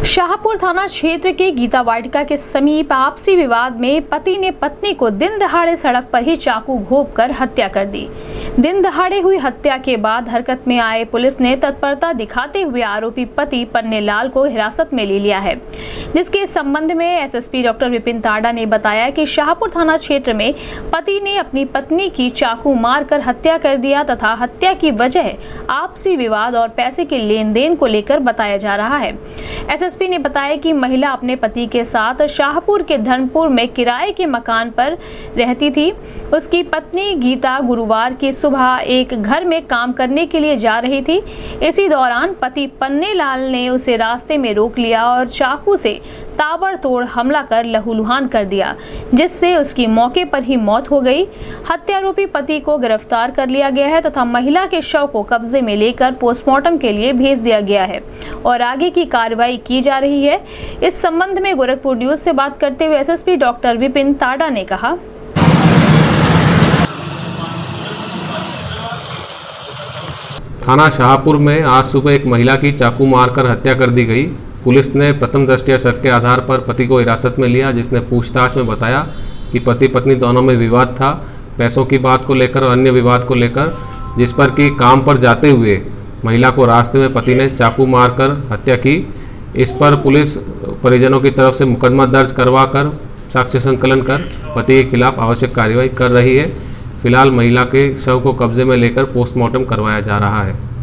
शाहपुर थाना क्षेत्र के गीता वाटिका के समीप आपसी विवाद में पति ने पत्नी को दिन दहाड़े सड़क पर ही चाकू घोंपकर हत्या कर दी। दिन दहाड़े हुई हत्या के बाद हरकत में आए पुलिस ने तत्परता दिखाते हुए आरोपी पति पन्ने लाल को हिरासत में ले लिया है, जिसके संबंध में एसएसपी डॉक्टर विपिन ताड़ा ने बताया कि शाहपुर थाना क्षेत्र में पति ने अपनी पत्नी की चाकू मारकर हत्या कर दिया तथा हत्या की वजह आपसी विवाद और पैसे के लेन देन को लेकर बताया जा रहा है। एसएसपी ने बताया कि महिला अपने पति के साथ शाहपुर के धर्मपुर में किराए के मकान पर रहती थी। उसकी पत्नी गीता गुरुवार की सुबह एक घर में काम करने के लिए जा रही थी। इसी दौरान पति पन्ने लाल ने उसे रास्ते में रोक लिया और चाकू से ताबड़तोड़ हमला कर लहूलुहान कर दिया, जिससे उसकी मौके पर ही मौत हो गई। हत्यारोपी पति को गिरफ्तार कर लिया गया है तथा महिला के शव को कब्जे में लेकर पोस्टमार्टम के लिए भेज दिया गया है और आगे की कार्रवाई की जा रही है। इस संबंध में गोरखपुर न्यूज से बात करते हुए एसएसपी डॉक्टर विपिन ताड़ा ने कहा, थाना शाहपुर में आज सुबह एक महिला की चाकू मारकर हत्या कर दी गई। पुलिस ने प्रथम दृष्टया शक के आधार पर पति को हिरासत में लिया, जिसने पूछताछ में बताया कि पति पत्नी दोनों में विवाद था, पैसों की बात को लेकर और अन्य विवाद को लेकर, जिस पर कि काम पर जाते हुए महिला को रास्ते में पति ने चाकू मारकर हत्या की। इस पर पुलिस परिजनों की तरफ से मुकदमा दर्ज करवाकर साक्ष्य संकलन कर पति के खिलाफ आवश्यक कार्रवाई कर रही है। फिलहाल महिला के शव को कब्जे में लेकर पोस्टमार्टम करवाया जा रहा है।